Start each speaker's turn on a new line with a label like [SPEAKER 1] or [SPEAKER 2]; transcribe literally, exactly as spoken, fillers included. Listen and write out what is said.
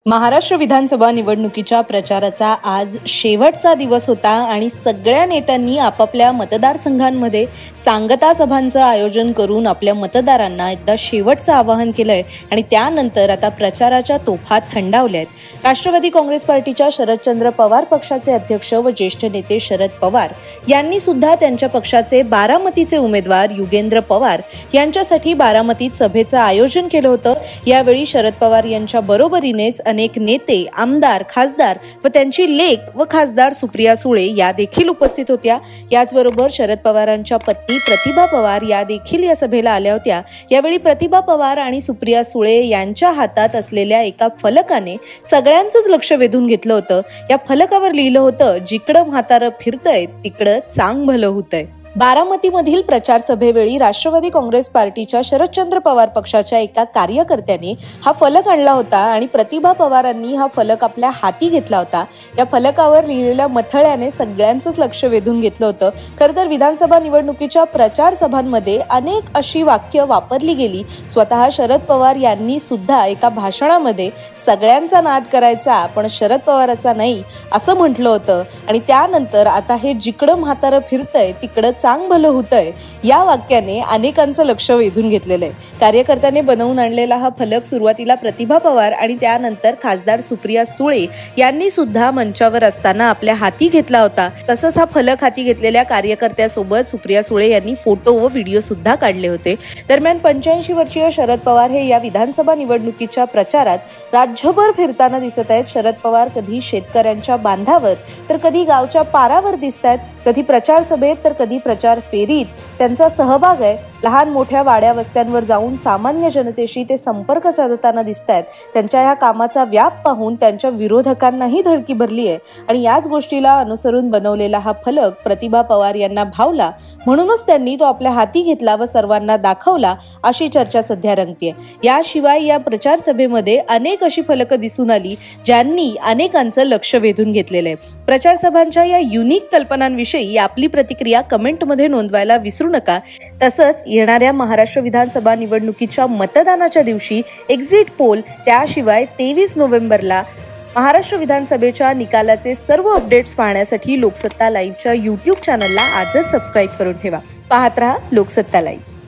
[SPEAKER 1] महाराष्ट्र विधानसभा निवडणुकीच्या प्रचाराचा आज शेवटचा दिवस होता आणि सगळ्या नेत्यांनी आपापल्या मतदारसंघांमध्ये सांगता सभांचं आयोजन करून आपल्या मतदारांना एकदा शेवटचं आवाहन केलंय आणि त्यानंतर आता प्रचाराच्या तोफा थंडावल्या आहेत। राष्ट्रवादी काँग्रेस पार्टीच्या शरदचंद्र पवार पक्षाचे अध्यक्ष व ज्येष्ठ नेते शरद पवार यांनी सुद्धा त्यांच्या पक्षाचे बारामतीचे उमेदवार युगेंद्र पवार यांच्यासाठी बारामतीत सभेचं आयोजन केलं होतं। यावेळी शरद पवार यांच्या बरोबरीनेच अनेक नेते, आमदार, खासदार व त्यांची लेक व खासदार सुप्रिया सुळे या देखील उपस्थित होत्या। याचबरोबर शरद पवारांच्या पत्नी प्रतिभा पवार या देखील या सभेला आल्या होत्या। यावेळी प्रतिभा पवार आणि सुप्रिया सुळे यांच्या हातात असलेल्या एका फलकाने सगळ्यांचंच लक्ष वेधून घेतलं होतं। या फलकावर लिहिलं होतं, जिकडं म्हातारं फिरतंय तिकडं चांग भलं होतंय। बारामतीमधील प्रचार सभेवेळी राष्ट्रवादी काँग्रेस पार्टीच्या शरदचंद्र पवार पक्षाच्या एका कार्यकर्त्याने हा फलक आणला होता आणि प्रतिभा पवारांनी हा फलक आपल्या हाती घेतला होता। या फलकावर लिहिलेल्या मथळ्याने सगळ्यांचंच लक्ष वेधून घेतलं होतं। खरं तर विधानसभा निवडणुकीच्या प्रचार सभांमध्ये अनेक अशी वाक्य वापरली गेली। स्वतः शरद पवार यांनी सुद्धा एका भाषणामध्ये सगळ्यांचा नाद करायचा पण शरद पवाराचा नाही असं म्हटलं होतं आणि त्यानंतर आता हे जिकडं म्हातारं फिरतंय तिकडं चांग भलं होतंय या वाक्याने अनेकांचं लक्ष वेधून घेतलेलं आहे। कार्यकर्त्याने बनवून आणलेला हा फलक सुरुवातीला प्रतिभा पवार आणि त्यानंतर खासदार सुप्रिया सुळे यांनी सुद्धा मंचावर असताना आपल्या हाती घेतला होता। तसंच हा फलक हाती घेतलेल्या कार्यकर्त्यासोबत सुप्रिया सुळे यांनी फोटो व व्हिडिओ सुद्धा काढले होते। दरम्यान पंच्याऐंशी वर्षीय शरद पवार हे या विधानसभा निवडणुकीच्या प्रचारात राज्यभर फिरताना दिसत आहेत। शरद पवार कधी शेतकऱ्यांच्या बांधावर तर कधी गावच्या पारावर दिसत आहेत, कधी प्रचार सभेत तर कधी प्रचार फेरीत त्यांचा सहभाग आहे। लहान मोठ्या वाड्या वस्त्यांवर जाऊन सामान्य जनतेशी ते संपर्क साधताना दिसतात। त्यांच्या या कामाचा व्याप पाहून त्यांच्या विरोधकांनाही धडकी भरली आहे आणि याच गोष्टीला अनुसरून बनवलेला हा फलक प्रतिभा पवार यांना भावला, म्हणूनच त्यांनी तो आपल्या हाती घेतला व सर्वांना दाखवला अशी चर्चा सध्या रंगतेय। याशिवाय या प्रचार सभेमध्ये अनेक अशी फलकं दिसून आली ज्यांनी अनेकांचं लक्ष वेधून घेतलेलं आहे। प्रचार सभांच्या या युनिक कल्पनांविषयी आपली प्रतिक्रिया कमेंट मध्ये नोंदवायला विसरू नका। तसंच येणाऱ्या महाराष्ट्र विधानसभा निवडणुकीच्या मतदानाच्या दिवशी एक्झिट पोल, त्याशिवाय तेवीस नोव्हेंबरला महाराष्ट्र विधानसभेच्या निकालाचे सर्व अपडेट्स पाहण्यासाठी लोकसत्ता लाईव्हच्या यूट्यूब चॅनलला आजच सबस्क्राईब करून ठेवा। पाहत रहा लोकसत्ता लाईव्ह।